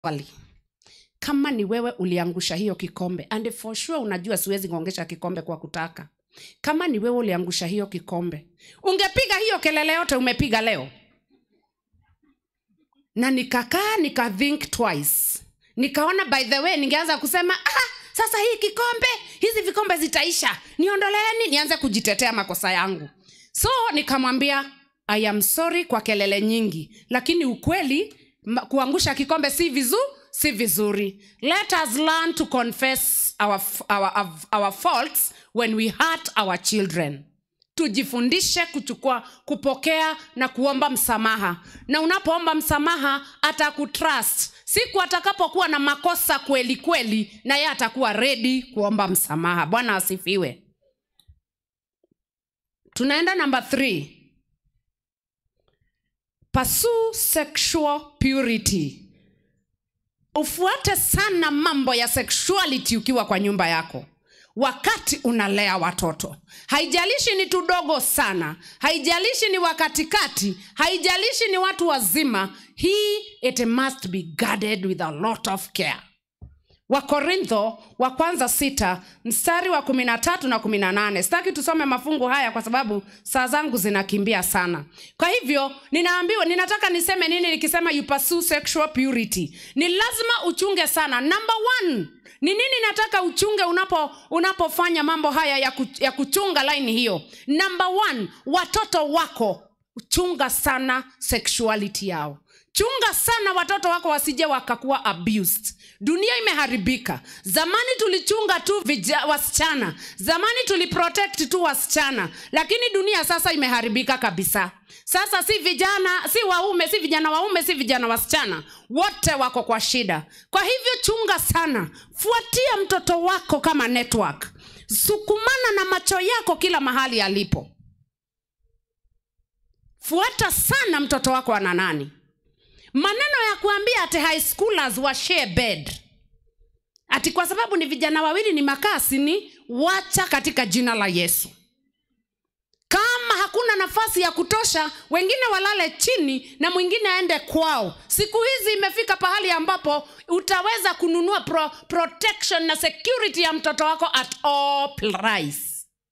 Wali. Kama ni wewe uliangusha hiyo kikombe, and for sure unajua siwezi kuongesha kikombe kwa kutaka. Kama ni wewe uliangusha hiyo kikombe, ungepiga hiyo kelele yote umepiga leo. Na nikakaa think twice. Nikaona by the way ningeanza kusema sasa hii kikombe, hizi vikombe zitaisha. Niondoleeni nianze kujitetea makosa yangu. So nikamwambia I am sorry kwa kelele nyingi, lakini ukweli kuangusha kikombe si vizuri. Let us learn to confess our faults when we hurt our children. Tujifundishe kupokea na kuomba msamaha. Na unapoomba msamaha atakutrust. Siku atakapokuwa na makosa kweli kweli, na yeye atakuwa ready kuomba msamaha. Bwana asifiwe. Tunaenda number 3. Pursue sexual purity. Ufuate sana mambo ya sexuality ukiwa kwa nyumba yako. Wakati unalea watoto, haijalishi ni tudogo sana, haijalishi ni wakatikati, haijalishi ni watu wazima, it must be guarded with a lot of care. Wakorintho wa kwanza 6 mstari wa 13 na 18. Sitaki tusome mafungu haya kwa sababu saa zangu zinakimbia sana. Kwa hivyo ninataka niseme nini nikisema you pursue sexual purity. Ni lazima uchunge sana. Number 1, ni nini nataka uchunge unapofanya mambo haya ya kuchunga line hiyo? Number 1, watoto wako. Chunga sana sexuality yao. Chunga sana watoto wako wasije wakakuwa abused. Dunia imeharibika. Zamani tulichunga tu wasichana. Zamani tuliprotect tu wasichana. Lakini dunia sasa imeharibika kabisa. Sasa si vijana, si waume, si vijana waume, si vijana wasichana. Wote wako kwa shida. Kwa hivyo chunga sana. Fuatia mtoto wako kama network. Sukumana na macho yako kila mahali alipo. Fuata sana mtoto wako ana nani. Maneno ya kuambia ati high schoolers wa share bed, ati kwa sababu ni vijana wawili ni makasi, ni wacha katika jina la Yesu. Kama hakuna nafasi ya kutosha, wengine walale chini na mwingine aende kwao. Siku hizi imefika pahali ambapo utaweza kununua protection na security ya mtoto wako at all price.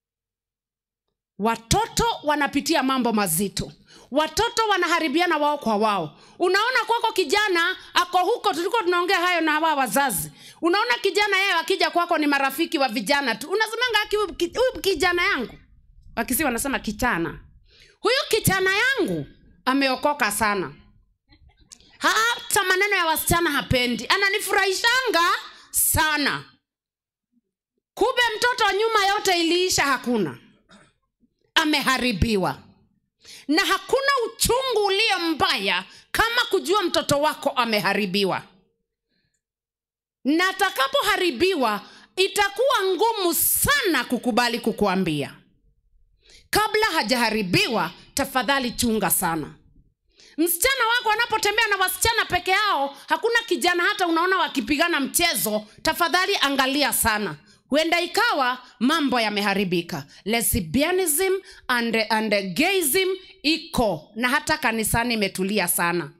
Watoto wanapitia mambo mazito. Watoto wanaharibiana wao kwa wao. Unaona kwako kijana ako huko, tulikuwa tunaongea hayo na hawa wazazi. Unaona kijana yeye akija kwako ni marafiki wa vijana tu. Unasemanga huyu kijana yangu. Wakisi wanasema kijana. Huyu kijana yangu ameokoka sana. Hata maneno ya wasichana hapendi. Ananifurahishanga sana. Kube mtoto nyuma yote iliisha hakuna. Ameharibiwa. Na hakuna uchungu ulio mbaya kama kujua mtoto wako ameharibiwa. Na atakapoharibiwa itakuwa ngumu sana kukubali kukuambia. Kabla hajaharibiwa, tafadhali chunga sana. Msichana wako anapotembea na wasichana peke yao, hakuna kijana hata unaona wakipigana mchezo, tafadhali angalia sana. Huenda ikawa mambo yameharibika. Lesbianism and gayism iko na hata kanisani imetulia sana.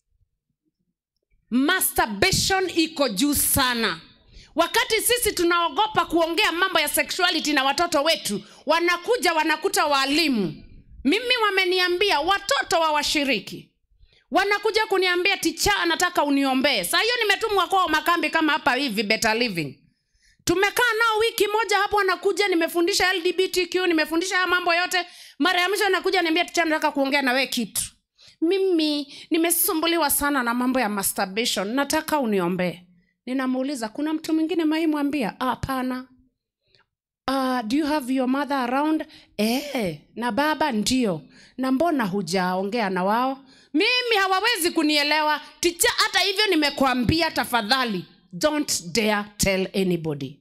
Masturbation iko juu sana. Wakati sisi tunaogopa kuongea mambo ya sexuality na watoto wetu, wanakuta walimu. Mimi wameniambia watoto wa washiriki. Wanakuja kuniambia teacher anataka uniombee. Sasa hiyo nimetumwa kwa makambi kama hapa hivi Better Living. Tumekaa nao wiki moja hapo, anakuja nimefundisha LGBTQ, nimefundisha mambo yote. Mara ya mwisho anakuja ananiambia teacher nataka kuongea na wewe kitu. Mimi nimesumbuliwa sana na mambo ya masturbation, nataka uniombee. Ninamuuliza kuna mtu mwingine mwambia? Hapana. Do you have your mother around? Na baba ndio. Na mbona hujaongea na wao? Mimi hawawezi kunielewa. Teacher hata hivyo nimekuambia tafadhali don't dare tell anybody.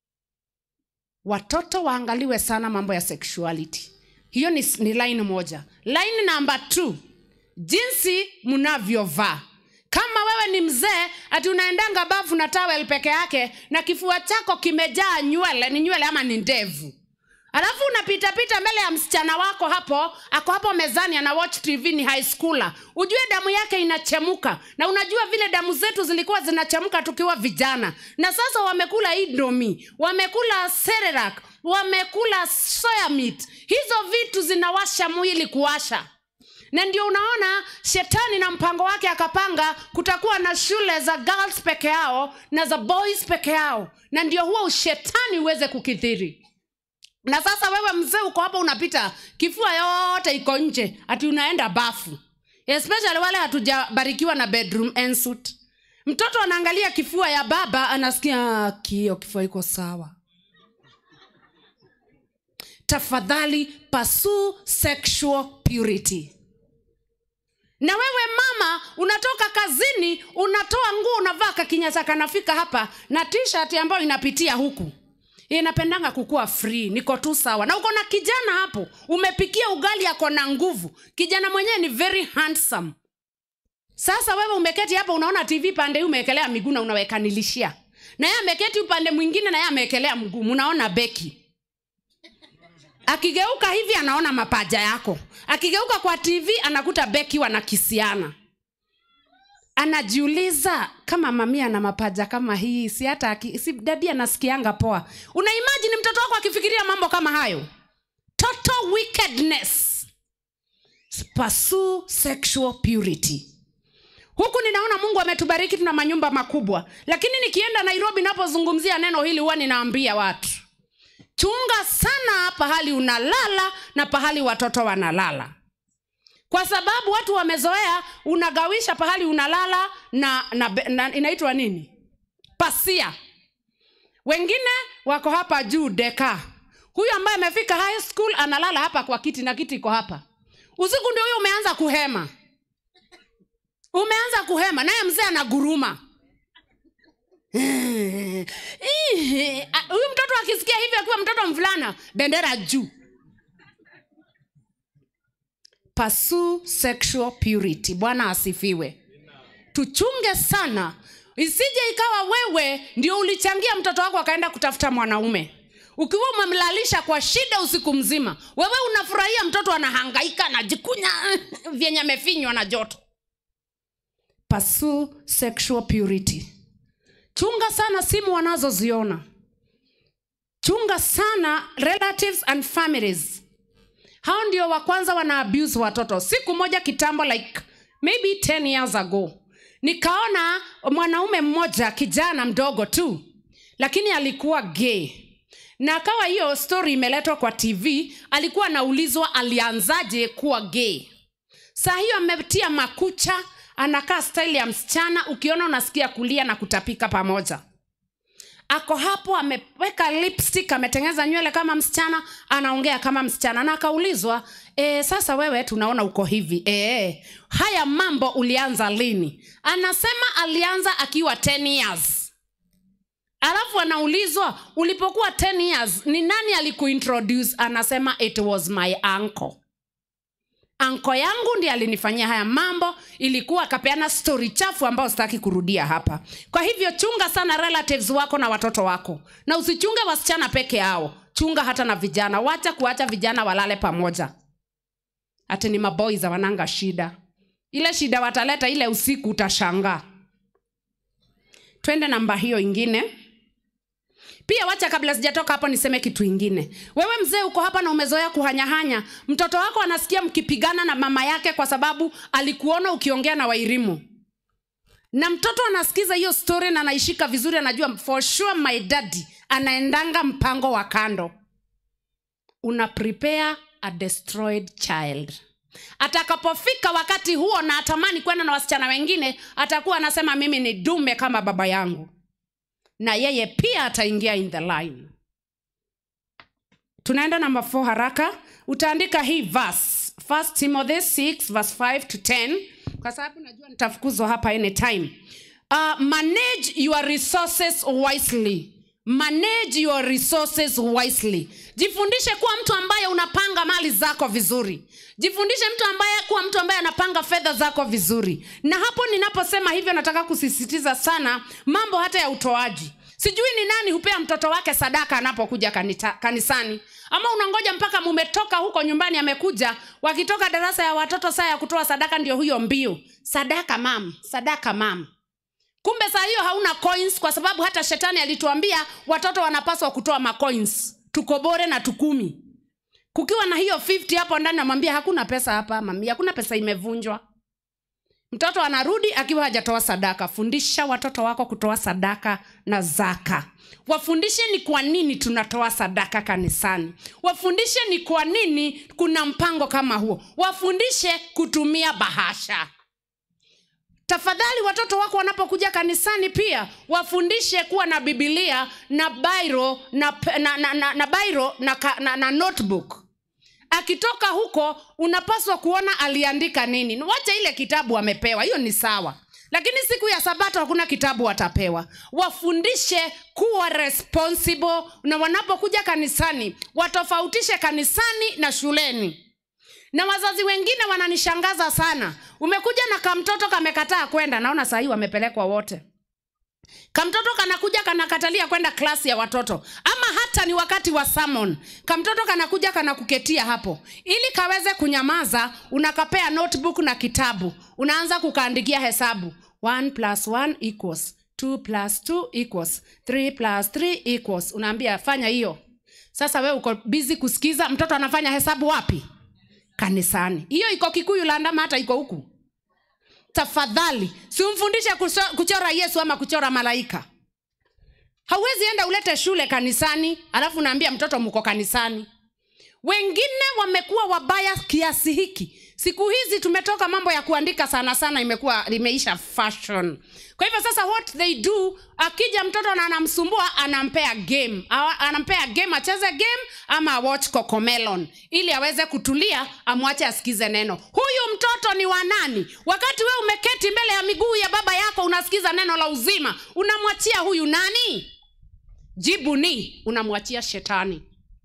Watoto waangaliwe sana mambo ya sexuality. Hiyo ni line moja. Line number 2. Jinsi mnavyovaa. Kama wewe ni mzee, ati unaendanga bafu na towel peke yake na kifua chako kimejaa nywele, ni nywele ama ni ndevu. Alafu unapita mbele ya msichana wako hapo, ako hapo mezani ana watch TV, ni high schooler. Ujue damu yake inachemuka. Na unajua vile damu zetu zilikuwa zinachemuka tukiwa vijana. Na sasa wamekula Indomie, wamekula Cerelac, wamekula soya meat. Hizo vitu zinawasha mwili kuwasha. Na ndio unaona shetani na mpango wake akapanga kutakuwa na shule za girls peke yao na za boys peke yao. Na ndio huo shetani uweze kukithiri. Na sasa wewe mzee uko hapo unapita, kifua yote iko nje, ati unaenda bafu. Especially wale hatujabarikiwa na bedroom ensuite. Mtoto anaangalia kifua ya baba, anasikia kifua iko sawa. Tafadhali pursue sexual purity. Na wewe mama unatoka kazini, unatoa nguo, unavaa kakinyasa kanafika hapa na t-shirt ambayo inapitia huku. Inapendanga kukua free, niko tu sawa. Na uko na kijana hapo, umepikia ugali yako na nguvu. Kijana mwenyewe ni very handsome. Sasa wewe umeketi hapo unaona TV pande umeekelea miguu na unawekanilishia. Na yeye ameketi upande mwingine na yeye ameekelea mguu, unaona beki. Akigeuka hivi anaona mapaja yako. Akigeuka kwa TV anakuta beki wanakisiana. Anajiuliza kama mamia na mapaja kama hii, si hata si dadi anasikianga poa. Unaimagine mtoto wako akifikiria mambo kama hayo? Total wickedness. Pursue sexual purity. Huku ninaona Mungu ametubariki tuna manyumba makubwa. Lakini nikienda Nairobi napozungumzia neno hili huwa ninaambia watu, chunga sana pahali unalala na pahali watoto wanalala. Kwa sababu watu wamezoea unagawisha pahali unalala na inaitwa nini? Pasia. Wengine wako hapa juu deka. Huyu ambaye amefika high school analala hapa kwa kiti na kiti iko hapa. Usiku ndio huyo umeanza kuhema. Umeanza kuhema naye mzee anaguruma. Huyu mtoto akisikia hivi akiwa mtoto mvulana, bendera juu. Pursue sexual purity. Bwana asifiwe. Tuchunge sana isije ikawa wewe ndio ulichangia mtoto wako akaenda kutafuta mwanaume. Ukiwa umemlalisha kwa shida usiku mzima, wewe unafurahia mtoto anahangaika na jikunya vyenye amefinywa na joto. Pursue sexual purity. Chunga sana simu wanazoziona. Chunga sana relatives and families. Hao ndio wa kwanza wana abuse watoto. Siku moja kitambo, like maybe 10 years ago, nikaona mwanaume mmoja, kijana mdogo tu, lakini alikuwa gay. Na akawa hiyo story imeletwa kwa TV, alikuwa anaulizwa alianzaje kuwa gay. Saa hiyo ametia makucha, anakaa style ya msichana, ukiona unasikia kulia na kutapika pamoja. Ako hapo ameweka lipstick, ametengeneza nywele kama msichana, anaongea kama msichana. Na akaulizwa, sasa wewe tunaona uko hivi. Haya mambo ulianza lini? Anasema alianza akiwa 10 years. Alafu anaulizwa, ulipokuwa 10 years, ni nani alikuintroduce? Anasema it was my uncle. Uncle yangu ndiye alinifanyia haya mambo. Ilikuwa akapeana story chafu ambayo sitaki kurudia hapa. Kwa hivyo chunga sana relatives wako na watoto wako. Na usichunge wasichana peke yao. Chunga hata na vijana. Wacha kuacha vijana walale pamoja. Ati ni maboys wananga shida. Ile shida wataleta ile usiku utashangaa. Twende namba hiyo ingine. Pia wacha kabla sijatoka hapo niseme kitu ingine. Wewe mzee uko hapa na umezoea kuhanyahanya. Mtoto wako anasikia mkipigana na mama yake kwa sababu alikuona ukiongea na Wairimu. Na mtoto anasikiza hiyo story na anaishika vizuri, anajua for sure my daddy anaendanga mpango wa kando. Una prepare a destroyed child. Atakapofika wakati huo na atamani kwenda na wasichana wengine, atakuwa anasema mimi ni dume kama baba yangu. Na yeye pia ataingia in the line. Tunaenda namba 4 haraka. Utaandika hii verse. 1 Timothy 6 verse 5 to 10. Kwa sababu najua nitafukuzwa hapa anytime. Manage your resources wisely. Manage your resources wisely. Jifundishe kuwa mtu ambaye unapanga mali zako vizuri. Jifundishe kuwa mtu ambaye anapanga fedha zako vizuri. Na hapo ninaposema hivyo nataka kusisitiza sana mambo hata ya utoaji. Sijui ni nani hupea mtoto wake sadaka anapokuja kanisani. Ama unangoja mpaka mumetoka huko nyumbani amekuja, wakitoka darasa ya watoto saa ya kutoa sadaka ndio huyo mbio. Sadaka mam, sadaka mam. Kumbe saa hiyo hauna coins, kwa sababu hata shetani alituambia watoto wanapaswa kutoa macoins. Tukobore na tukumi. Kukiwa na hiyo 50 hapo ndani namwambia hakuna pesa hapa mami, hakuna pesa, imevunjwa. Mtoto anarudi akiwa hajatoa sadaka. Fundisha watoto wako kutoa sadaka na zaka. Wafundishe ni kwa nini tunatoa sadaka kanisani. Wafundishe ni kwa nini kuna mpango kama huo. Wafundishe kutumia bahasha. Tafadhali watoto wako wanapokuja kanisani pia wafundishe kuwa na Biblia na bairo na notebook. Akitoka huko unapaswa kuona aliandika nini. Wacha ile kitabu amepewa, hiyo ni sawa. Lakini siku ya Sabato hakuna kitabu atapewa. Wafundishe kuwa responsible, na wanapokuja kanisani watofautishe kanisani na shuleni. Na wazazi wengine wananishangaza sana. Umekuja na kamtoto kamekataa kwenda, naona saa hii wamepelekwa wote. Kamtoto kanakuja kanakatalia kwenda klasi ya watoto, ama hata ni wakati wa sermon, kamtoto kanakuja kanakuketia hapo. Ili kaweze kunyamaza, unakapea notebook na kitabu. Unaanza kukaandikia hesabu. 1 + 1 = 2 + 2 = 3 + 3 = unaambia fanya hiyo. Sasa wewe uko busy kusikiza mtoto anafanya hesabu wapi? Kanisani. Hiyo iko Kikuyu Landama, hata iko huku. Tafadhali simfundishe kuchora Yesu ama kuchora malaika. Hauwezi enda ulete shule kanisani alafu unaambia mtoto mko kanisani. Wengine wamekuwa wabaya kiasi hiki. Siku hizi tumetoka mambo ya kuandika sana imeisha fashion. Kwa hivyo sasa what they do, akija mtoto na anamsumbua anampea game. Anampea game, acheze game ama watch Cocomelon ili aweze kutulia, amwache asikize neno. Huyu mtoto ni wa nani? Wakati wewe umeketi mbele ya miguu ya baba yako unasikiza neno la uzima, unamwachia huyu nani? Jibu ni unamwachia shetani.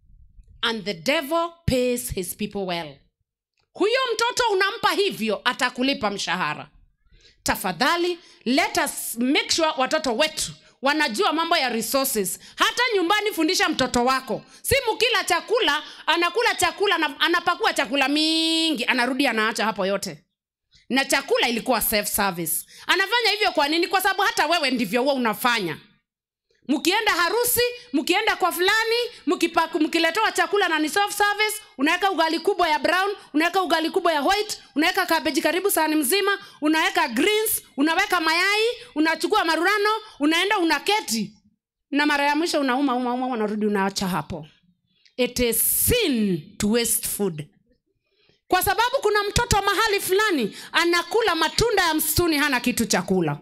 And the devil pays his people well. Huyo mtoto unampa hivyo, atakulipa mshahara. Tafadhali, let us make sure watoto wetu wanajua mambo ya resources. Hata nyumbani fundisha mtoto wako. Si mkila chakula, anakula chakula na anapakua chakula mingi, anarudi anaacha hapo yote. Na chakula ilikuwa self service. Anafanya hivyo kwa nini? Kwa sababu hata wewe ndivyo wewe unafanya. Mkienda harusi, mkienda kwa fulani, mkiletewa chakula na ni self service, unaweka ugali kubwa ya brown, unaweka ugali kubwa ya white, unaweka cabbage karibu sahani mzima, unaweka greens, unaweka mayai, unachukua marurano, unaenda unaketi. Na mara ya mwisho unauma unarudi unaacha hapo. It is sin to waste food. Kwa sababu kuna mtoto mahali fulani anakula matunda ya msituni, hana kitu cha kula.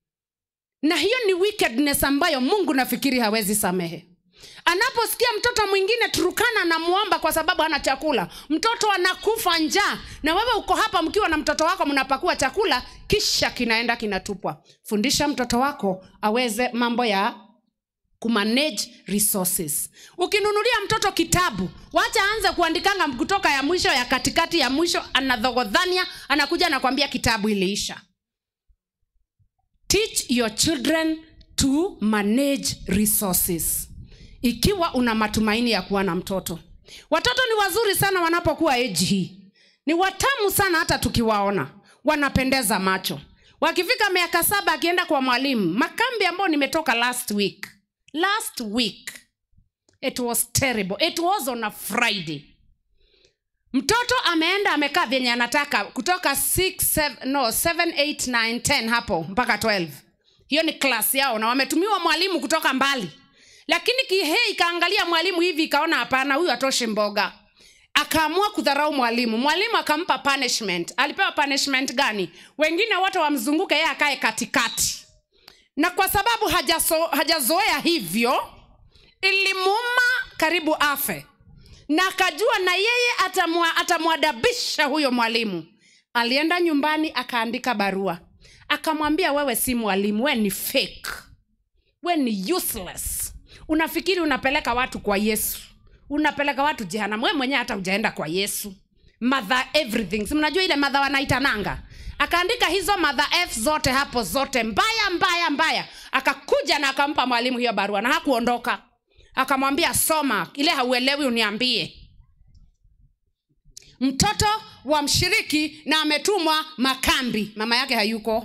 Na hiyo ni wickedness ambayo Mungu nafikiri hawezi samehe. Anaposikia mtoto mwingine Turukana na muomba kwa sababu hana chakula, mtoto anakufa njaa, na wewe uko hapa mkiwa na mtoto wako mnapakua chakula, kisha kinaenda kinatupwa. Fundisha mtoto wako aweze mambo ya kumanage resources. Ukinunulia mtoto kitabu, wacha aanze kuandikanga kutoka ya mwisho ya katikati ya mwisho, anadhogodhania, anakuja na kuambia kitabu iliisha. Teach your children to manage resources. Ikiwa una matumaini ya kuwa na mtoto. Watoto ni wazuri sana wanapokuwa age hii. Ni watamu sana hata tukiwaona. Wanapendeza macho. Wakifika miaka 7 akienda kwa mwalimu. Makambi ambao nimetoka last week. It was terrible. It was on a Friday. Mtoto ameenda amekaa vyenye anataka kutoka 7, 8, 9, 10 hapo mpaka 12. Hiyo ni class yao na wametumiwa mwalimu kutoka mbali. Lakini Kihei kaangalia mwalimu hivi ikaona hapana, huyu atoshi mboga. Akaamua kudharau mwalimu. Mwalimu akampa punishment. Alipewa punishment gani? Wengine wote wamzunguke, yeye akae katikati. Na kwa sababu hajazoea hivyo, ilimuuma karibu afe. Na akajua na yeye atamwadabisha huyo mwalimu. Alienda nyumbani akaandika barua. Akamwambia wewe si mwalimu, wewe ni fake. Wewe ni useless. Unafikiri unapeleka watu kwa Yesu. Unapeleka watu jehanamu. Wewe mwenyewe hata hujaenda kwa Yesu. Mother everything. Si mnajua ile mother wanaitananga. Akaandika hizo mother F zote hapo zote. Mbaya. akakuja na akampa mwalimu hiyo barua na hakuondoka. Akamwambia soma, ile hauelewi uniambie. Mtoto wa mshiriki na ametumwa makambi, mama yake hayuko.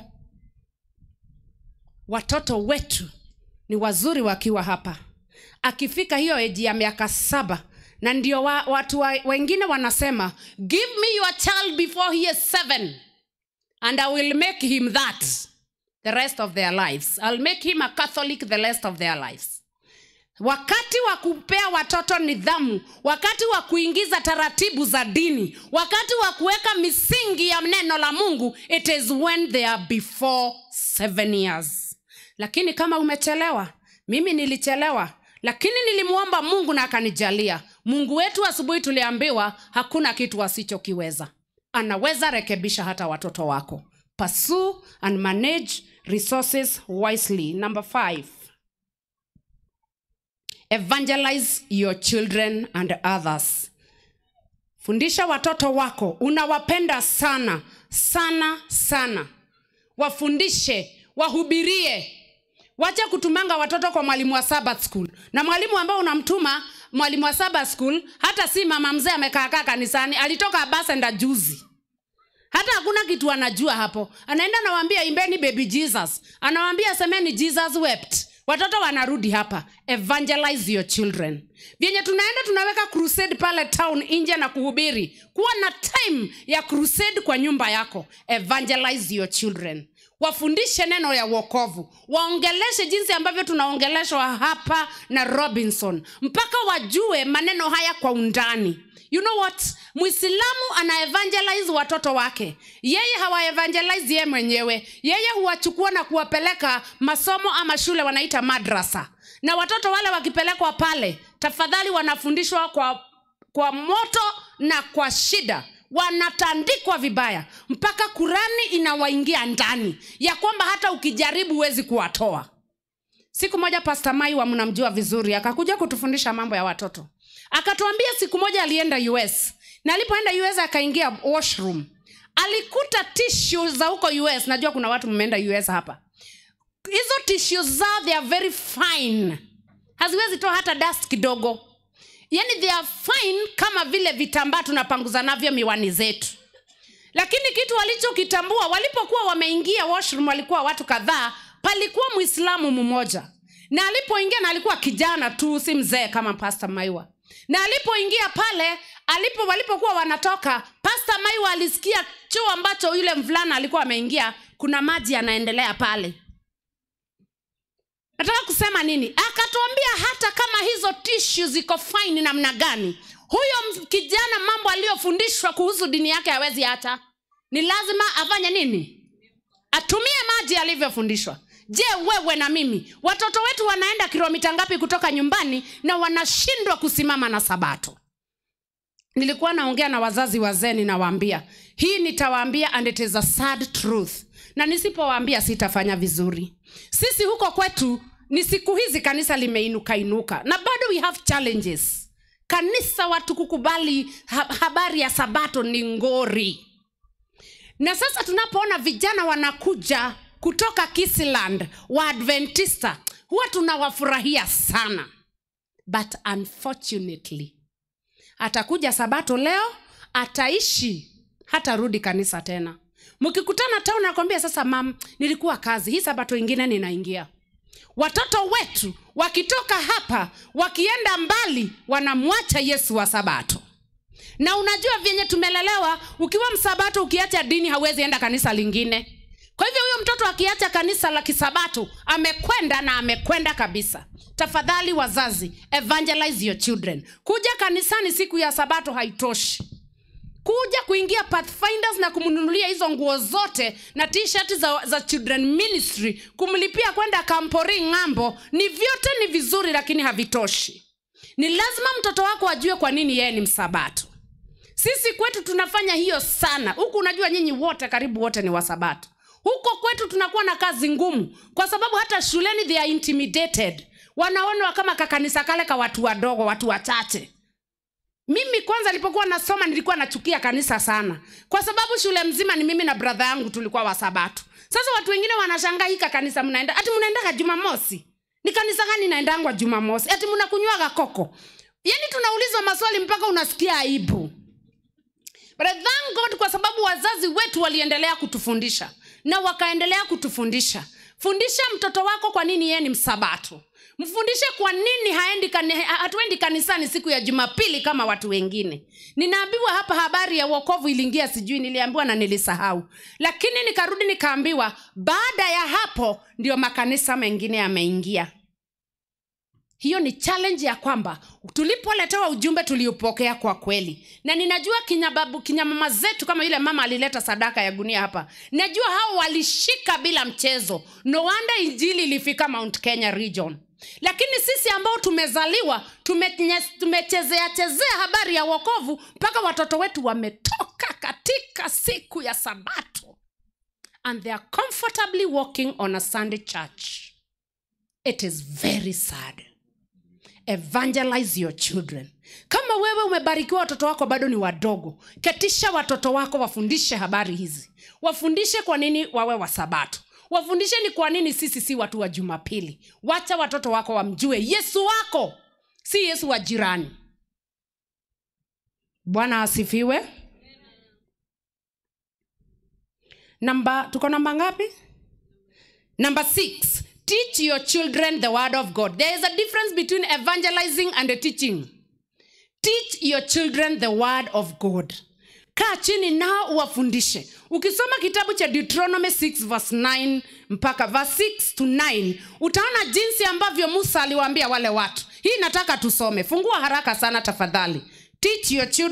Watoto wetu ni wazuri wakiwa hapa. Akifika hiyo eji ya miaka 7, na ndio watu wengine wanasema, give me your child before he is 7 and I will make him that the rest of their lives. I'll make him a Catholic the rest of their lives. Wakati wa kupea watoto nidhamu, wakati wa kuingiza taratibu za dini, wakati wa kuweka misingi ya neno la Mungu, it is when they are before 7 years. Lakini kama umechelewa, mimi nilichelewa, lakini nilimuomba Mungu na akanijalia. Mungu wetu asubuhi tuliambiwa hakuna kitu asichokiweza. Anaweza rekebisha hata watoto wako. Pursue and manage resources wisely. Number 5. Evangelize your children and others. Fundisha watoto wako, unawapenda sana, sana, sana. Wafundishe, wahubirie. Wacha kutumanga watoto kwa mwalimu wa Sabbath school. Na mwalimu ambao unamtuma mwalimu wa Sabbath school, hata si mama mzee amekaa kanisani, alitoka Abasenda juzi. Hata hakuna kitu anajua hapo. Anaenda anawaambia imbeni baby Jesus. Anawaambia semeni Jesus wept. Watoto wanarudi hapa. Evangelize your children. Vyenye tunaenda tunaweka crusade pale town nje na kuhubiri. Kuwa na time ya crusade kwa nyumba yako. Evangelize your children. Wafundishe neno ya wokovu. Waongeleshe jinsi ambavyo tunaongeleshwa hapa na Robinson. Mpaka wajue maneno haya kwa undani. You know what? Muislamu ana evangelize watoto wake. Yeye hawa evangelize yeye mwenyewe. Yeye huwachukua na kuwapeleka masomo ama shule wanaita madrasa. Na watoto wale wakipelekwa pale, tafadhali wanafundishwa kwa moto na kwa shida. Wanatandikwa vibaya. Mpaka Kurani inawaingia ndani. Ya kwamba hata ukijaribu huwezi kuwatoa. Siku moja Pastor Maiwa mnamjua vizuri, akakuja kutufundisha mambo ya watoto. Akatuambia siku moja alienda US. Na alipoenda US akaingia washroom. Alikuta tissue za huko US. Najua kuna watu mmeenda US hapa. Hizo tissues zao they are very fine. Haziwezi toa hata dust kidogo. Yani they are fine kama vile vitambaa tunapanguza navyo miwani zetu. Lakini kitu walichokitambua, walipokuwa wameingia washroom, walikuwa watu kadhaa, palikuwa Muislamu mmoja. Na alipoingia, na alikuwa kijana tu, si mzee kama Pastor Maiwa. Na alipoingia pale, walipokuwa wanatoka, Pastor Maiwa alisikia choo ambacho yule mvulana alikuwa ameingia, kuna maji yanaendelea pale. Nataka kusema nini? Akatuambia hata kama hizo tissues ziko fine namna gani, huyo kijana mambo aliyofundishwa kuhusu dini yake hawezi hata. Ni lazima afanye nini? Atumie maji alivyofundishwa. Je, wewe na mimi, watoto wetu wanaenda kilomita ngapi kutoka nyumbani na wanashindwa kusimama na Sabato? Nilikuwa naongea na wazazi wazee, ninawaambia, hii nitawaambia and it is a sad truth. Na nisipowaambia sitafanya vizuri. Sisi huko kwetu ni siku hizi kanisa limeinuka. Na bado we have challenges. Kanisa watu kukubali habari ya Sabato ni ngori. Na sasa tunapoona vijana wanakuja kutoka Kisiland, wa Adventista, huwa tunawafurahia sana. But unfortunately, atakuja Sabato leo, ataishi, hatarudi kanisa tena. Mkikutana town nakwambia sasa mam, nilikuwa kazi, hii Sabato ingine ninaingia. Watoto wetu wakitoka hapa, wakienda mbali, wanamwacha Yesu wa Sabato. Na unajua vyenye tumelelewa, ukiwa msabato ukiacha dini hauwezi enda kanisa lingine. Kwa hivyo huyo mtoto akiacha kanisa la kisabato, amekwenda na amekwenda kabisa. Tafadhali wazazi, evangelize your children. Kuja kanisani siku ya Sabato haitoshi. Kuja kuingia Pathfinders na kumnunulia hizo nguo zote na t-shirt za children ministry, kumlipia kwenda Kampori ng'ambo, ni vyote ni vizuri lakini havitoshi. Ni lazima mtoto wako ajue kwa nini yeye ni msabato. Sisi kwetu tunafanya hiyo sana. Huku unajua nyinyi wote karibu wote ni wasabato. Huko kwetu tunakuwa na kazi ngumu kwa sababu hata shuleni they are intimidated. Wanaona kama kakanisa kale ka watu wadogo, watu wachache. Mimi kwanza nilipokuwa nasoma nilikuwa nachukia kanisa sana. Kwa sababu shule mzima ni mimi na brother yangu tulikuwa wasabato. Sasa watu wengine wanashangaa hii kanisa mnaenda. Ati mnaenda Jumamosi. Ni kanisa gani naendangwa Jumamosi? Ati mnakunywa koko. Yaani tunaulizwa maswali mpaka unasikia aibu. But I thank God kwa sababu wazazi wetu waliendelea kutufundisha. Na wakaendelea kutufundisha. Fundisha mtoto wako kwa nini yeye ni msabato. Mfundishe kwa nini hatuendi kanisani siku ya Jumapili kama watu wengine. Ninaambiwa hapa habari ya wokovu iliingia, sijui niliambiwa na nilisahau. Lakini nikarudi nikaambiwa baada ya hapo ndio makanisa mengine yameingia. Hiyo ni challenge ya kwamba tulipoletewa ujumbe tuliupokea kwa kweli. Na ninajua kinya mama zetu kama yule mama alileta sadaka ya gunia hapa. Najua hao walishika bila mchezo. No wonder injili ilifika Mount Kenya region. Lakini sisi ambao tumezaliwa tumechezea habari ya wokovu mpaka watoto wetu wametoka katika siku ya Sabato. And they are comfortably walking on a Sunday church. It is very sad. Evangelize your children. Kama wewe umebarikiwa watoto wako bado ni wadogo, ketisha watoto wako wafundishe habari hizi. Wafundishe kwa nini wawe wa Sabato. Wafundishe ni kwa nini sisi si watu wa Jumapili. Wacha watoto wako wamjue Yesu wako, si Yesu wa jirani. Bwana asifiwe. Tuko namba ngapi? Number 6. Teach your children the word of God. There is a difference between evangelizing and teaching. Teach your children the word of God. Kaa chini nao uwafundishe. Ukisoma kitabu cha Deuteronomy 6 verse 9 mpaka verse 6 to 9, utaona jinsi ambavyo Musa aliwaambia wale watu. Hii nataka tusome. Fungua haraka sana tafadhali. Teach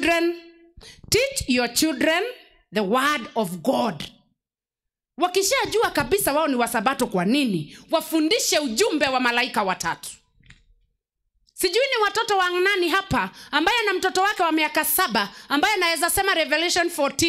your children the word of God. Wakishajua kabisa wao ni wa Sabato kwa nini, wafundishe ujumbe wa malaika watatu. Sijui ni watoto wa nani hapa ambaye na mtoto wake wa miaka 7 ambaye anaweza sema Revelation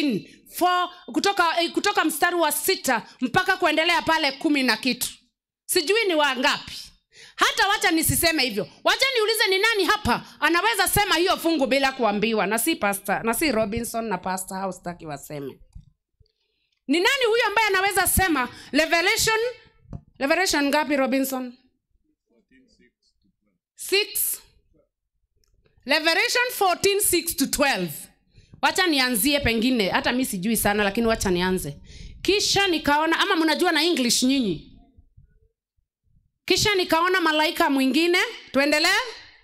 14 kutoka mstari wa 6 mpaka kuendelea pale 10 na kitu. Sijui ni wangapi. Hata wacha nisiseme hivyo. Wacha niulize ni nani hapa anaweza sema hiyo fungu bila kuambiwa, na si pastor, na si Robinson na pastor house taki waseme. Ni nani huyo ambaye anaweza sema Revelation ngapi Robinson? 6. Revelation 14:6 to 12. Wacha nianzie pengine, hata mimi sijui sana lakini wacha nianze. Kisha nikaona, ama mnajua na English nyinyi? Kisha nikaona malaika mwingine, tuendelee?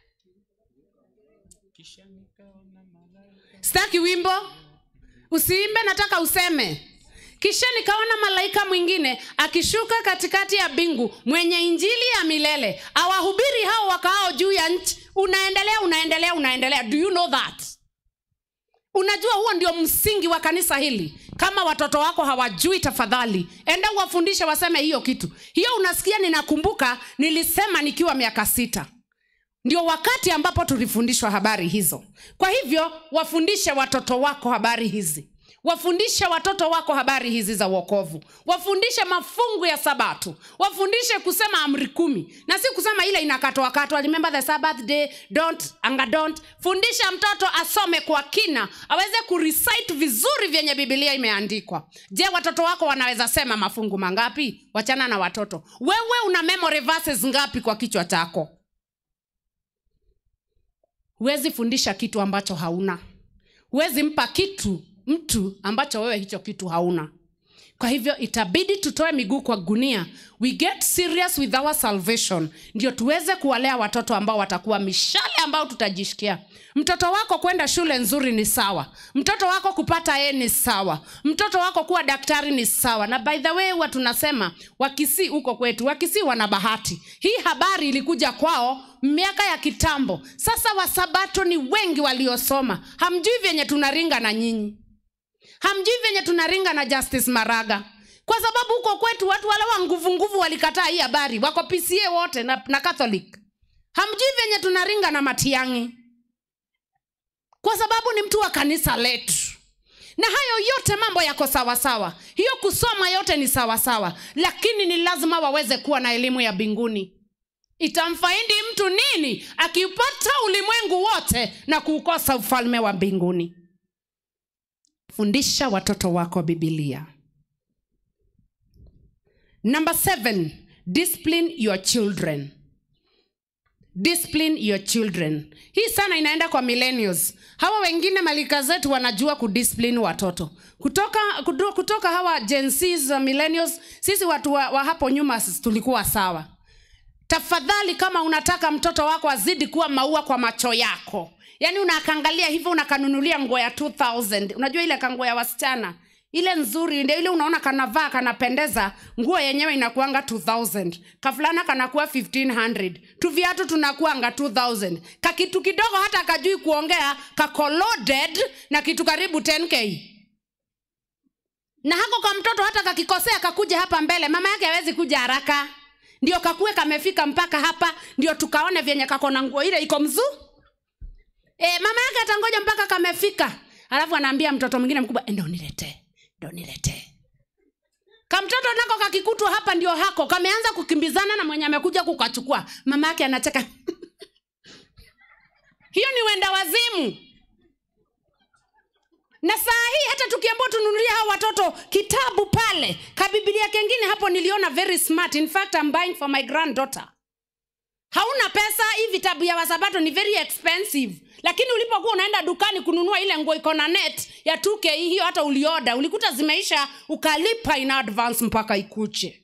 Kisha nikaona malaika. Sitaki wimbo. Usiimbe, nataka useme. Kisha nikaona malaika mwingine akishuka katikati ya mbingu, mwenye injili ya milele, awahubiri hao wakao juu ya nchi. Unaendelea. Do you know that? Unajua huo ndio msingi wa kanisa hili. Kama watoto wako hawajui, tafadhali enda uwafundishe waseme hiyo kitu. Hiyo unasikia, ninakumbuka nilisema nikiwa miaka 6. Ndio wakati ambapo tulifundishwa habari hizo. Kwa hivyo wafundishe watoto wako habari hizi. Wafundishe watoto wako habari hizi za wokovu. Wafundishe mafungu ya Sabato. Wafundishe kusema amri 10. Na si kusema ile inakatwa. Remember the Sabbath day, don't. Fundisha mtoto asome kwa kina, aweze kurecite vizuri vyenye Biblia imeandikwa. Je, watoto wako wanaweza sema mafungu mangapi? Wachana na watoto. Wewe una memory verses ngapi kwa kichwa chako? Huwezi fundisha kitu ambacho hauna. Huwezi mpa kitu mtu ambacho wewe hicho kitu hauna. Kwa hivyo itabidi tutoe miguu kwa gunia. We get serious with our salvation. Ndio tuweze kuwalea watoto ambao watakuwa mishale ambao tutajishikia. Mtoto wako kwenda shule nzuri ni sawa. Mtoto wako kupata A ni sawa. Mtoto wako kuwa daktari ni sawa. Na by the way, watu nasema Wakisii huko kwetu, Wakisii wana bahati. Hii habari ilikuja kwao miaka ya kitambo. Sasa Wasabato ni wengi waliosoma. Hamjui venye tunaringa na nyinyi. Hamjui venye tunaringa na Justice Maraga. Kwa sababu huko kwetu watu wale wa nguvu walikataa hii habari. Wako PCA wote na Catholic. Hamjui venye tunaringa na Matiang'i. Kwa sababu ni mtu wa kanisa letu. Na hayo yote mambo yako sawa sawa. Hiyo kusoma yote ni sawa sawa. Lakini ni lazima waweze kuwa na elimu ya mbinguni. Itamfaidi mtu nini akipata ulimwengu wote na kuukosa ufalme wa mbinguni? Fundisha watoto wako Biblia. Number 7, discipline your children. Discipline your children. Hii sana inaenda kwa millennials. Hawa wengine malika zetu wanajua kudiscipline watoto. Kutoka hawa Gen Zs, millennials, sisi watu wa hapo nyuma tulikuwa sawa. Tafadhali kama unataka mtoto wako azidi kuwa maua kwa macho yako, yani unakangalia hivyo unakanunulia nguo ya 2000. Unajua ile kanguo ya wasichana ile nzuri, ndio ile unaona kanavaa kanapendeza, nguo yenyewe inakuanga 2000, kafulana kanakuwa 1500, tuviatu tunakuanga 2000, kakitu kidogo hata kajui kuongea kako loaded na kitu karibu 10k. Na hako kwa mtoto hata kakikosea kakuja hapa mbele, mama yake hawezi kuja haraka, ndio kakue kamefika mpaka hapa, ndio tukaone vyenye kako na nguo ile iko mzuri. Mama yake atangoja mpaka kamefika, alafu anaambia mtoto mwingine mkubwa, ndio niletee. Kamtoto nako kakikutwa hapa ndio hako kameanza kukimbizana na mwenye amekuja kukachukua, mama yake anacheka. Hiyo ni wenda wazimu. Na saa hii hata tukiambiwa tununulia hao watoto kitabu pale, kabiblia kengine hapo niliona very smart. In fact, I'm buying for my granddaughter. Hauna pesa, hii vitabu ya Wasabato ni very expensive. Lakini ulipokuwa unaenda dukani kununua ile nguo iko na net ya 2K, hiyo hata ulioda, ulikuta zimeisha, ukalipa in advance mpaka ikuche.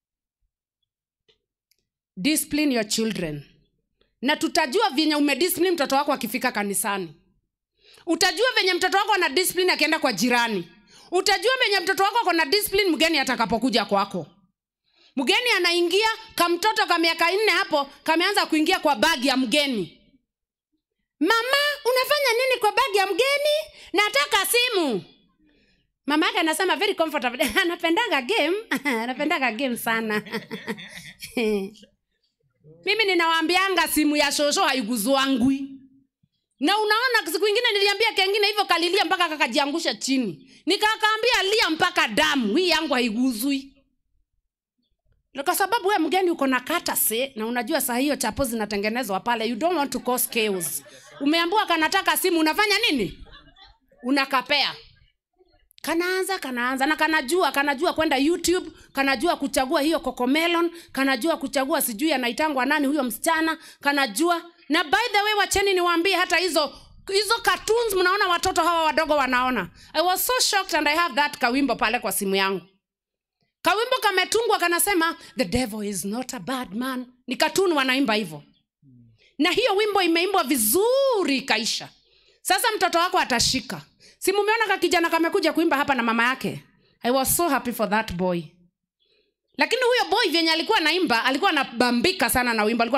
Discipline your children. Na tutajua venye umediscipline mtoto wako akifika kanisani. Utajua venye mtoto wako ana discipline akienda kwa jirani. Utajua venye mtoto wako ana discipline mgeni atakapokuja kwako. Mgeni anaingia, kamtoto ka miaka 4 hapo kameanza kuingia kwa bagi ya mgeni. Mama, unafanya nini kwa bagi ya mgeni? Nataka simu. Mama yake anasema very comfortable. Anapendaga game sana. Mimi ninawaambianga simu ya shosho haiguzwangwi. Na unaona siku nyingine niliambia kengine hivyo kalilia mpaka kakajiangusha chini. Nikakaambia lia mpaka damu, hii yangu haiguzwi. Kwa sababu wewe mgeni uko na katase na unajua saa hiyo chapo zinatengenezwa pale, you don't want to cause chaos. Umeambiwa kanataka simu, unafanya nini? Unakapea. Kanaanza na kanajua kwenda YouTube, kanajua kuchagua hiyo Cocomelon, kanajua kuchagua sijui anaitangwa nani huyo msichana, kanajua. Na by the way, wacheni niwaambie hata hizo cartoons mnaona watoto hawa wadogo wanaona. I was so shocked and I have that kawimbo pale kwa simu yangu. Kawimbo kametungwa kanasema the devil is not a bad man. Ni cartoon wanaimba hivyo. Na hiyo wimbo imeimbwa vizuri kaisha. Sasa mtoto wako atashika. Si mumeona kakijana kamekuja kuimba hapa na mama yake. I was so happy for that boy. Lakini huyo boy vyenye alikuwa naimba, alikuwa anabambika sana na wimbo, alikuwa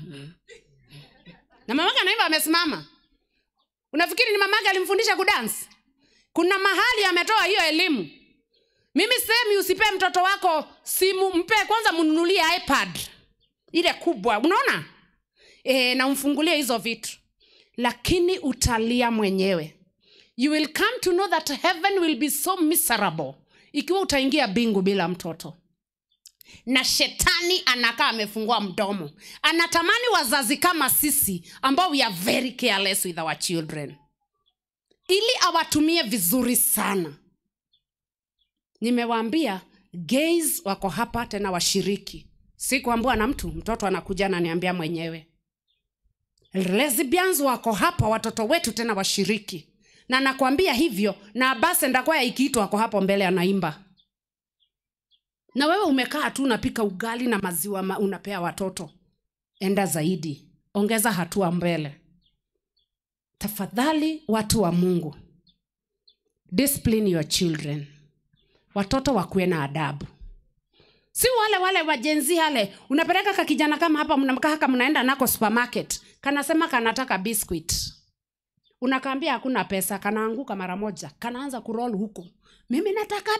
na mama yake anaimba amesimama. Unafikiri ni mama yake alimfundisha kudance? Kuna mahali ametoa hiyo elimu. Mimi semi usipe mtoto wako simu, mpe kwanza mnunulie iPad. Ile kubwa, unaona? Na umfungulie hizo vitu. Lakini utalia mwenyewe. You will come to know that heaven will be so miserable ikiwa utaingia bingu bila mtoto. Na shetani anakaa amefungua mdomo. Anatamani wazazi kama sisi ambao we are very careless with our children, ili awatumie vizuri sana. Nimewaambia gays wako hapa tena washiriki. Sikuambiwa na mtoto anakuja na niambia mwenyewe. Lesbians wako hapa, watoto wetu tena washiriki. Na nakwambia hivyo, na basi ndakwaya ikiitwa wako hapo mbele anaimba. Na wewe umekaa tu unapika ugali na maziwa unapea watoto. Enda zaidi, ongeza hatua mbele. Tafadhali watu wa Mungu, discipline your children. Watoto wakuwe na adabu. Si wale wajenzi hale, unapeleka kakijana kama hapa mnamkaa haka mnaenda nako supermarket, kanasema kanataka biscuit. Unakaambia hakuna pesa, kanaanguka mara moja, kanaanza kuroll huko. Mimi nataka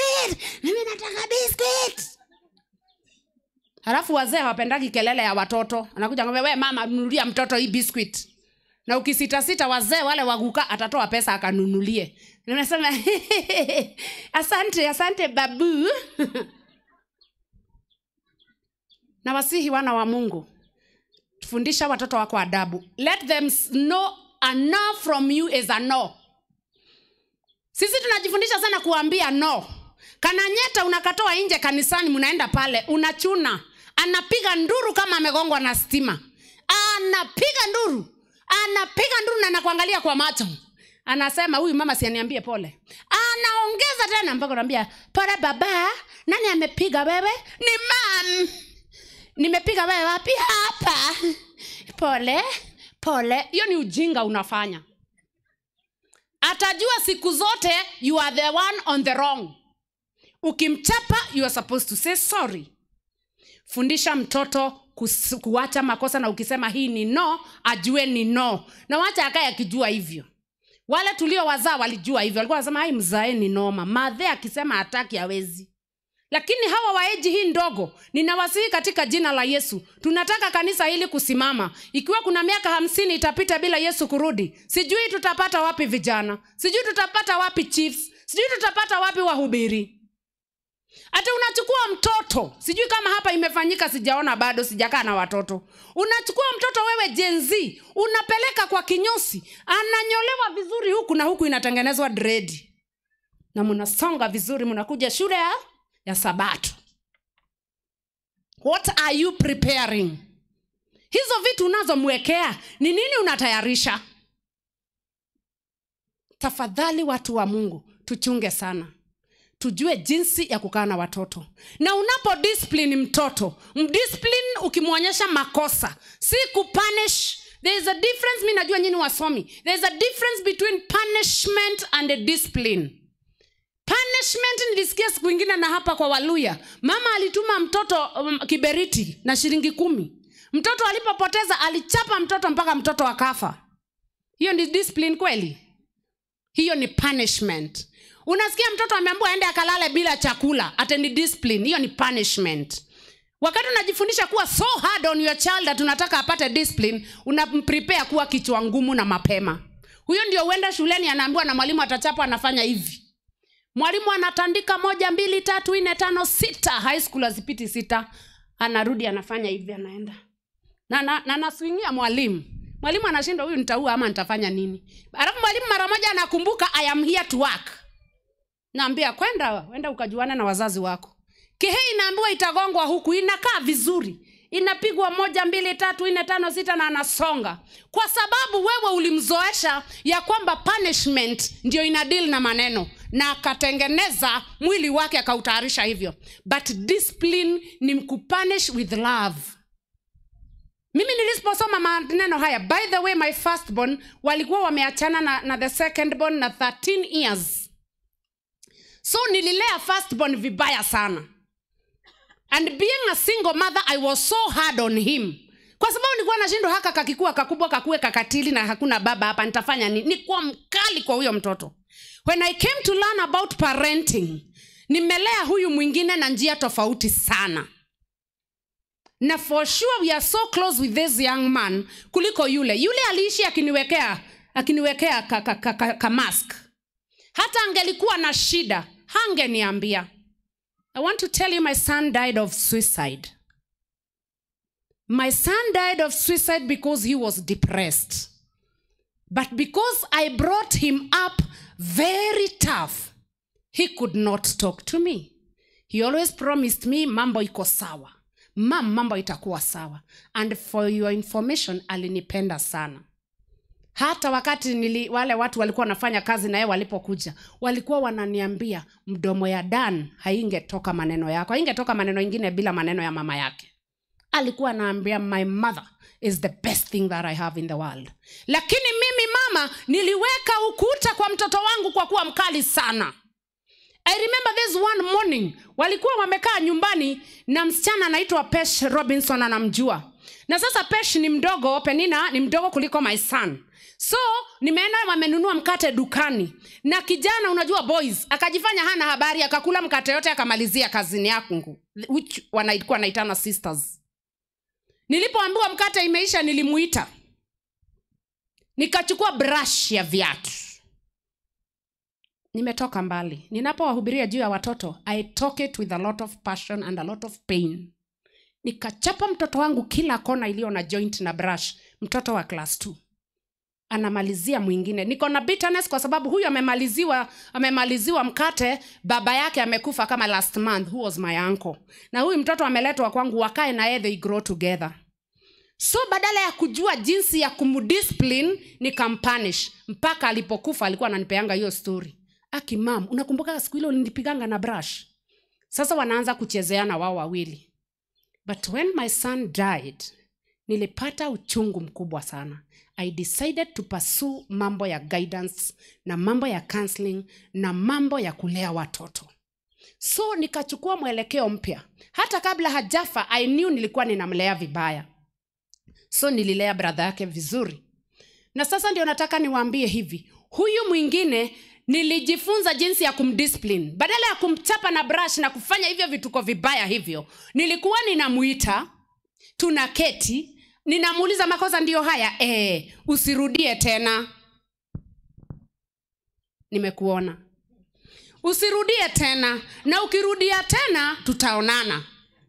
biscuit. Halafu wazee hawapendagi kelele ya watoto. Anakuja ngombe, wewe mama nunulia mtoto hii biscuit. Na ukisita wazee wale waguka atatoa pesa akanunulie. Ninasema asante babu. Na wasihi wana wa Mungu, tufundisha watoto wako adabu. Let them know a no from you is a no. Sisi tunajifundiisha sana kuambia no. Kananyeta unakatoa nje kanisani, mnaenda pale unachuna. Anapiga nduru kama amegongwa na stima. Anapiga nduru na anakuangalia kwa macho. Anasema huyu mama si aniambie pole. Anaongeza tena mpaka anambia, "Pole baba, nani amepiga wewe?" "Ni mam." "Nimepiga wewe wapi?" "Hapa." Pole. Hiyo ni ujinga unafanya. Atajua siku zote you are the one on the wrong. Ukimchapa you are supposed to say sorry. Fundisha mtoto kuacha makosa, na ukisema hii ni no, ajue ni no. Na wacha akae akijua hivyo. Wale tulio wazaa walijua hivyo. Walikuwa wanasema hai mzae ni noma. Madhe akisema hataki hawezi. Lakini hawa waeji hii ndogo, ninawasihi katika jina la Yesu. Tunataka kanisa hili kusimama. Ikiwa kuna miaka 50 itapita bila Yesu kurudi, sijui tutapata wapi vijana. Sijui tutapata wapi chiefs. Sijui tutapata wapi wahubiri. Hata unachukua mtoto, sijui kama hapa imefanyika, sijaona bado, sijakaa na watoto. Unachukua mtoto wewe Gen Z, unapeleka kwa kinyosi, ananyolewa vizuri huku na huku inatengenezwa dread. Na mnasonga vizuri, mnakuja shule ya Sabato. What are you preparing? Hizo vitu unazomwekea, ni nini unatayarisha? Tafadhali watu wa Mungu, tuchunge sana. Tujue jinsi ya kukaa na watoto. Na unapo discipline mtoto, mdiscipline ukimwonyesha makosa, si kupunish. There is a difference, mimi najua nyinyi wasomi. There is a difference between punishment and a discipline. Punishment nilisikia siku nyingine na hapa kwa Waluya. Mama alituma mtoto Kiberiti na shilingi 10. Mtoto alipopoteza alichapa mtoto mpaka mtoto akafa. Hiyo ni discipline kweli? Hiyo ni punishment. Unasikia mtoto ameambiwa aende akalale bila chakula, ate ni discipline. Hiyo ni punishment. Wakati unajifundisha kuwa so hard on your child that tunataka apate discipline, unamprepare kuwa kichwa ngumu na mapema. Huyo ndio uenda shuleni anaambiwa na mwalimu atachapa, anafanya hivi. Mwalimu anatandika 1 2 3 4 5 6, high school azipiti 6, anarudi anafanya hivi, anaenda. Na naswingia mwalimu. Mwalimu anashinda, huyu nitaua ama nitafanya nini? Alafu mwalimu mara moja anakumbuka, I am here to work. Naambia wenda ukajuana na wazazi wako. Kihei inaambiwa itagongwa huku, inakaa vizuri. Inapigwa 1 2 3 4 5 6 na anasonga. Kwa sababu wewe ulimzoesha ya kwamba punishment ndio ina deal na maneno. Na akatengeneza mwili wake akautayarisha hivyo. But discipline ni kupunish with love. Mimi niliposoma maneno haya, by the way, my firstborn walikuwa wameachana na the secondborn na 13 years. So nililea firstborn vibaya sana. And being a single mother, I was so hard on him. Kwa sababu nilikuwa nashindwa haka kakikua kakubwa kakue kakatili na hakuna baba hapa, nitafanya nini? Nilikuwa mkali kwa huyo mtoto. When I came to learn about parenting, nimelea huyu mwingine na njia tofauti sana. Na for sure we are so close with this young man kuliko yule. Yule aliishi akiniwekea ka mask. Hata angelikuwa na shida, hangeniambia. I want to tell you, my son died of suicide. My son died of suicide because he was depressed. But because I brought him up very tough, he could not talk to me. He always promised me, mambo iko sawa. Mambo itakuwa sawa. And for your information, alinipenda sana. Hata wakati wale watu walikuwa wanafanya kazi na yeye walipokuja, walikuwa wananiambia mdomo ya Dan haingetoka maneno yako. Haingetoka maneno ingine bila maneno ya mama yake. Alikuwa anaambia, my mother is the best thing that I have in the world. Lakini mimi mama niliweka ukuta kwa mtoto wangu kwa kuwa mkali sana. I remember this one morning, walikuwa wamekaa nyumbani na msichana anaitwa Pesh Robinson, anamjua. Na sasa Pesh ni mdogo, Penina ni mdogo kuliko my son. So nimeenda wamenunua mkate dukani. Na kijana, unajua boys, akajifanya hana habari, akakula mkate yote akamalizia kazini yangu, which wanaikuwa naitana sisters. Nilipoambiwa mkate imeisha, nilimuita. Nikachukua brush ya viatu. Nimetoka mbali. Ninapowahubiria juu ya watoto, I talk it with a lot of passion and a lot of pain. Nikachapa mtoto wangu kila kona iliyo na joint na brush, mtoto wa class 2. anamalizia mwingine. Niko na bitterness kwa sababu huyu amemaliziwa mkate, baba yake amekufa kama last month, who was my uncle. Na huyu mtoto ameletwa kwangu, wakae na yeye, they grow together. So badala ya kujua jinsi ya kumdiscipline, nikampunish. Mpaka alipokufa alikuwa ananipeanga hiyo story. Aki mom, unakumbuka siku ile ulinipiganga na brush? Sasa wanaanza kuchezeana wao wawili. But when my son died, nilipata uchungu mkubwa sana. I decided to pursue mambo ya guidance na mambo ya counseling na mambo ya kulea watoto. So nikachukua mwelekeo mpya. Hata kabla hajafa, I knew nilikuwa ninamlea vibaya. So nililea brother yake vizuri. Na sasa ndio nataka niwaambie hivi. Huyu mwingine nilijifunza jinsi ya kumdiscipline. Badala ya kumchapa na brush na kufanya hivyo vituko vibaya hivyo, nilikuwa ninamuita, tunaketi, ninamuuliza makosa ndio haya, usirudie tena. Nimekuona. Usirudie tena, na ukirudia tena tutaonana.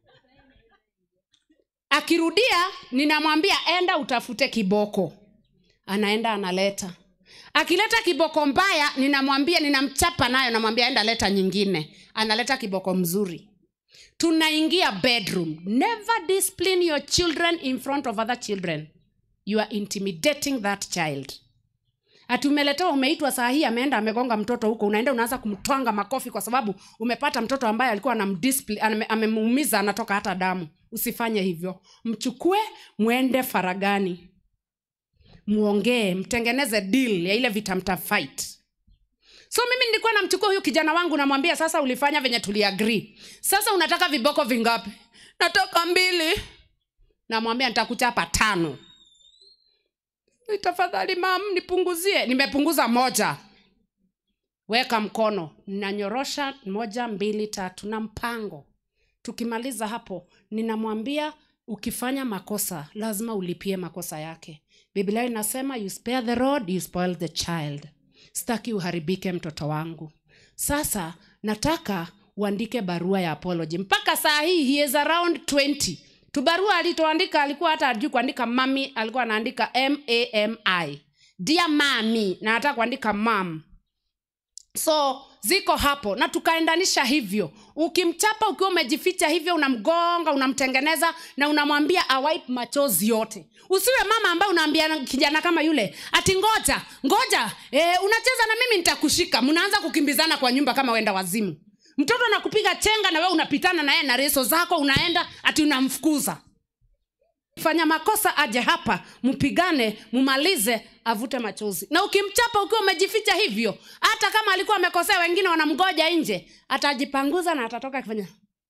Akirudia ninamwambia enda utafute kiboko. Anaenda analeta. Akileta kiboko mbaya ninamwambia, ninamchapa nayo, namwambia enda leta nyingine. Analeta kiboko mzuri. Tunaingia bedroom. Never discipline your children in front of other children. You are intimidating that child. Atumeletewa, umeitwa saa hii, ameenda amegonga mtoto huko, unaenda unaanza kumtwanga makofi kwa sababu umepata mtoto ambaye alikuwa amemuumiza, anatoka hata damu. Usifanye hivyo. Mchukue, muende faragani. Muongee, mtengeneze deal ya ile vita mtafight. So mimi nilikuwa namchukua huyu kijana wangu, namwambia sasa ulifanya venye tuliagree. Sasa unataka viboko vingapi? Nataka 2. Namwambia nitakuchapa 5. Tafadhali mam nipunguzie. Nimepunguza 1. Weka mkono. Nanyorosha 1, 2, 3 na mpango. Tukimaliza hapo, ninamwambia ukifanya makosa lazima ulipie makosa yake. Biblia inasema you spare the rod, you spoil the child. Sitaki uharibike mtoto wangu. Sasa nataka uandike barua ya apology. Mpaka saa hii he is around 20. Tubarua alitoandika alikuwa hata hajui kuandika mami, alikuwa anaandika M-A-M-I. Dear mami, na nataka kuandika mom. So ziko hapo na tukaendanisha hivyo. Ukimchapa ukiwa umejificha hivyo, unamgonga, unamtengeneza na unamwambia awipe machozi yote. Usiwe mama ambaye unaambia kijana kama yule ati ngoja unacheza na mimi nitakushika. Mnaanza kukimbizana kwa nyumba kama wenda wazimu. Mtoto anakupiga chenga na wewe unapitana na yeye na reso zako, unaenda ati unamfukuza. Fanya makosa aje hapa, mpigane, mumalize, avute machozi. Na ukimchapa ukiwa umejificha hivyo, hata kama alikuwa amekosea wengine wanamgoja nje, atajipanguza na atatoka kufanya.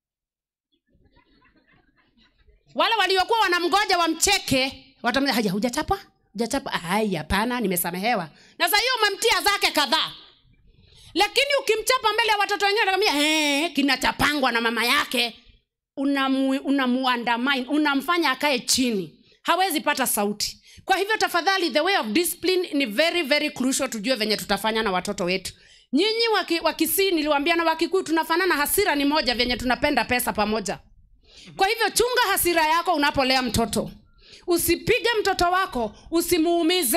Wale waliokuwa wanamgoja wamcheke, watamwambia haja hujachapa? Haya hapana, nimesamehewa. Na sasa hiyo umemtia zake kadhaa. Lakini ukimchapa mbele ya watoto wengine anakuambia kinachapangwa na mama yake. Unamuandamine, unamfanya akae chini. Hawezi pata sauti. Kwa hivyo tafadhali, the way of discipline ni very very crucial, tujue venye tutafanya na watoto wetu. Nyinyi wakisi niliwaambia na Wakikuyu tunafanana, hasira ni moja, venye tunapenda pesa pamoja. Kwa hivyo chunga hasira yako unapolea mtoto. Usipige mtoto wako, usimuumize.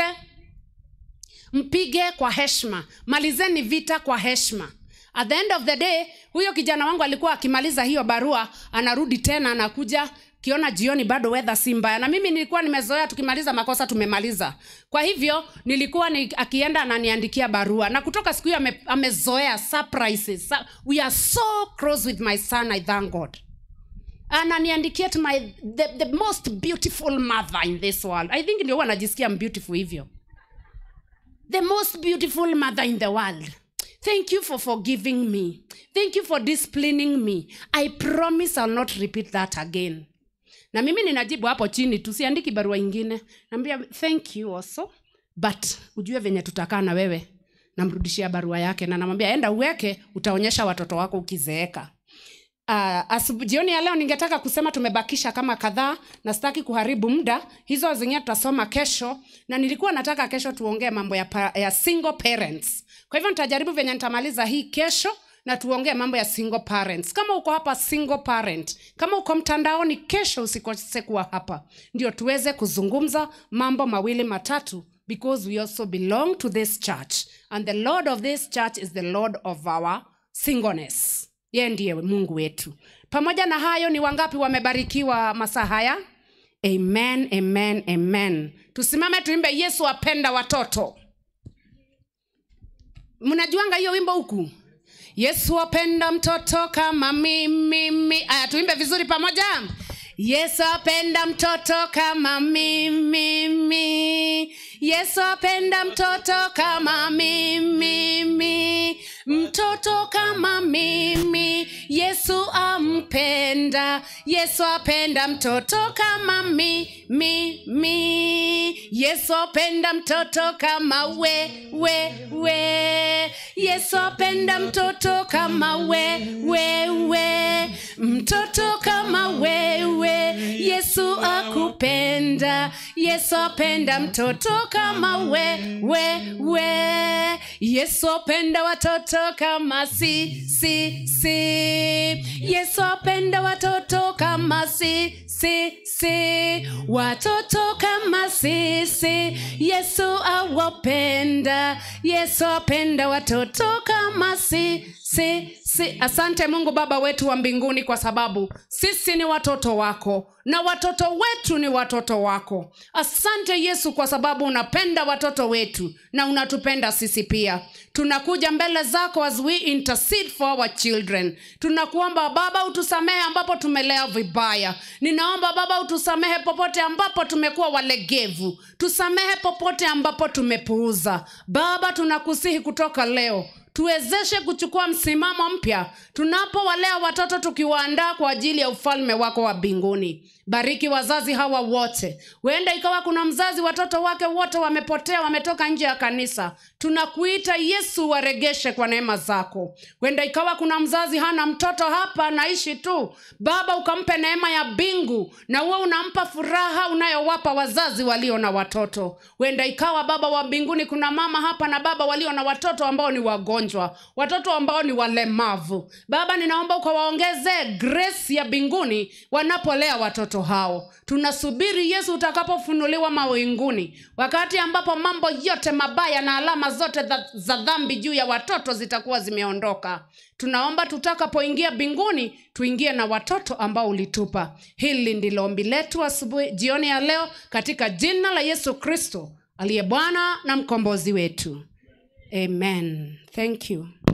Mpige kwa heshima. Malizeni vita kwa heshima. At the end of the day, huyo kijana wangu alikuwa akimaliza hiyo barua, anarudi tena, anakuja, kiona jioni bado weather si mbaya. Na mimi nilikuwa nimezoea tukimaliza makosa tumemaliza. Kwa hivyo nilikuwa akienda ananiandikia barua. Na kutoka siku hiyo amezoea surprises. We are so close with my son, I thank God. Ananiandikia the most beautiful mother in this world. I think ndio wanajisikia beautiful hivyo. The most beautiful mother in the world. Thank you for forgiving me. Thank you for disciplining me. I promise I'll not repeat that again. Na mimi ninajibu hapo chini, tusiandiki barua ingine. Naambia thank you also, but ujue venye tutakaa na wewe. Namrudishia barua yake na namwambia enda uweke, utaonyesha watoto wako ukizeeka. Jioni ya leo ningetaka kusema tumebakisha kama kadhaa na sitaki kuharibu muda. Hizo zingine tutasoma kesho, na nilikuwa nataka kesho tuongee mambo ya single parents. Kwa hivyo nitajaribu venye nitamaliza hii kesho na tuongee mambo ya single parents. Kama uko hapa single parent, kama uko mtandaoni, kesho usikose kuwa hapa. Ndio tuweze kuzungumza mambo 2 matatu because we also belong to this church, and the Lord of this church is the Lord of our singleness. Yeye ndiye Mungu wetu. Pamoja na hayo, ni wangapi wamebarikiwa masaa haya? Amen, amen, amen. Tusimame tuimbe Yesu apenda watoto. Mnajuanga hiyo wimbo huku? Yesu apenda mtoto kama mimi. Aya, tuimbe vizuri pamoja. Yesu apenda mtoto kama mimi. Yesu apenda mtoto kama mimi. Mtoto kama mimi. Yesu ampenda. Yesu apenda mtoto kama mimi. Yesu apenda mtoto kama we. Yesu apenda mtoto kama we. Mtoto kama wewe. Yesu akupenda. Yesu apenda mtoto kama we. Yesu apenda watoto kama si. Yesu apenda watoto kama si. Watoto kama sisi. Yesu awapenda. Yesu apenda watoto kama si. Asante Mungu Baba wetu wa mbinguni, kwa sababu sisi ni watoto wako na watoto wetu ni watoto wako. Asante Yesu kwa sababu unapenda watoto wetu na unatupenda sisi pia. Tunakuja mbele zako as we intercede for our children. Tunakuomba Baba utusamehe ambapo tumelea vibaya. Ninaomba Baba utusamehe popote ambapo tumekuwa walegevu. Tusamehe popote ambapo tumepuuza. Baba tunakusihi kutoka leo, tuwezeshe kuchukua msimamo mpya tunapowalea watoto, tukiwaandaa kwa ajili ya ufalme wako wa mbinguni. Bariki wazazi hawa wote. Huenda ikawa kuna mzazi watoto wake wote wamepotea, wametoka nje ya kanisa. Tunakuita Yesu, waregeshe kwa neema zako. Huenda ikawa kuna mzazi hana mtoto hapa, naishi tu. Baba ukampe neema ya mbingu, na wewe unampa furaha unayowapa wazazi walio na watoto. Huenda ikawa Baba wa mbinguni kuna mama hapa na baba walio na watoto ambao ni wagonjwa, watoto ambao ni walemavu. Baba ninaomba ukawaongeze grace ya mbinguni wanapolea watoto hao. Tunasubiri Yesu utakapofunuliwa mawinguni, wakati ambapo mambo yote mabaya na alama zote za dhambi juu ya watoto zitakuwa zimeondoka. Tunaomba tutakapoingia mbinguni, tuingie na watoto ambao ulitupa. Hili ndilo ombi letu jioni ya leo, katika jina la Yesu Kristo aliye Bwana na mkombozi wetu. Amen. Thank you.